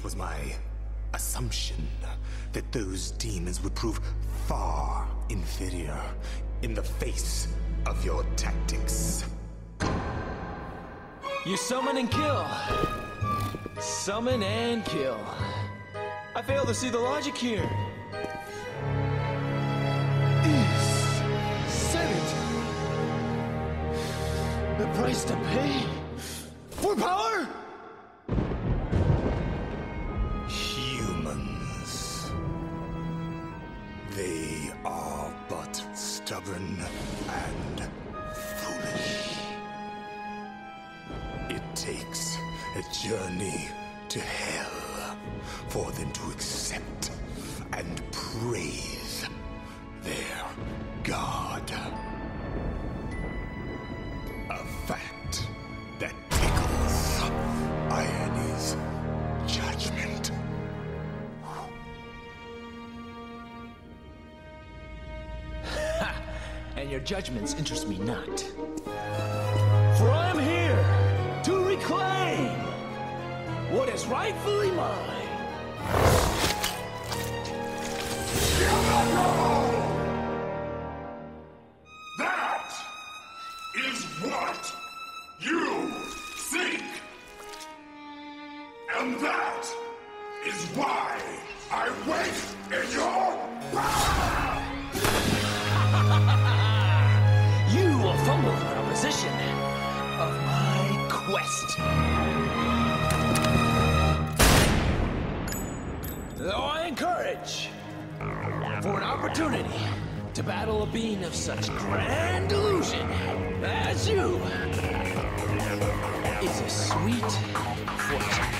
was my assumption that those demons would prove far inferior in the face of your tactics. You summon and kill. Summon and kill. I fail to see the logic here. Is Senate the price to pay for power? Humans. They are but stubborn and foolish. It takes a journey to hell for them to accept and praise their god. A fact that tickles Irony's judgment. And your judgments interest me not. For I'm here to reclaim what is rightfully mine. That is what you think. And that is why I wait in your power! You will fumble the proposition of my quest. Though I encourage for an opportunity to battle a being of such grand delusion as you is a sweet fortune.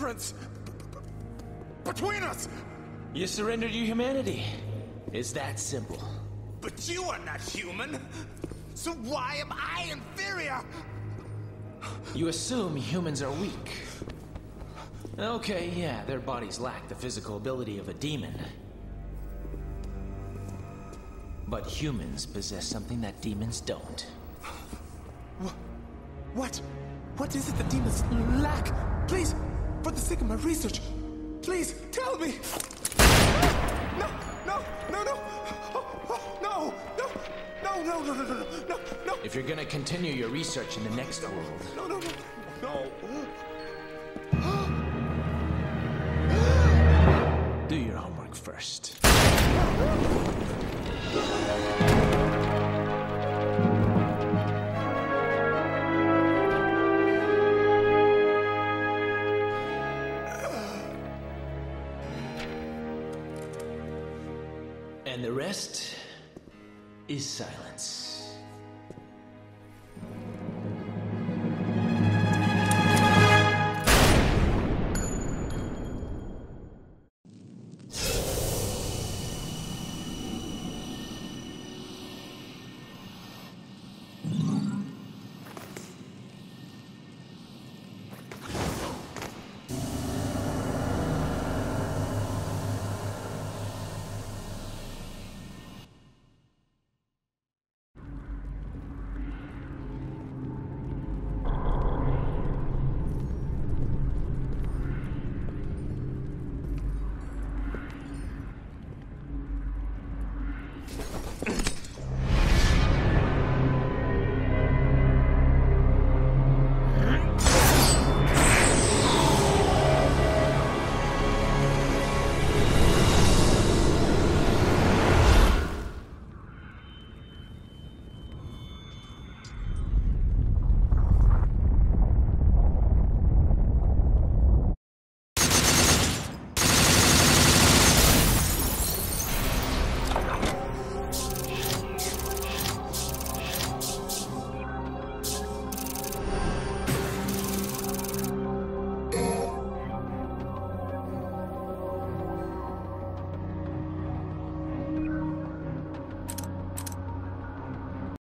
difference between us? You surrendered your humanity. It's that simple. But you are not human. So why am I inferior? You assume humans are weak. Okay, yeah, their bodies lack the physical ability of a demon. But humans possess something that demons don't. What? What is it the demons lack? Please, for the sake of my research, please tell me. No, no, no, no. No, no, no, no, no, no, no, no, no. If you're gonna continue your research in the next world, No, no, no, no. do your homework first. And the rest is silence.